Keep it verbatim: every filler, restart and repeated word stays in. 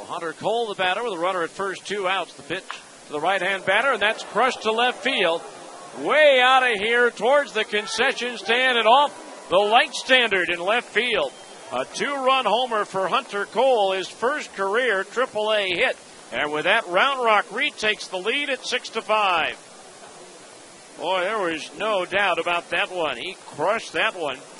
Hunter Cole, the batter, with a runner at first, two outs. The pitch to the right-hand batter, and that's crushed to left field. Way out of here towards the concession stand and off the light standard in left field. A two-run homer for Hunter Cole, his first career triple A hit. And with that, Round Rock retakes the lead at six to five. Boy, there was no doubt about that one. He crushed that one.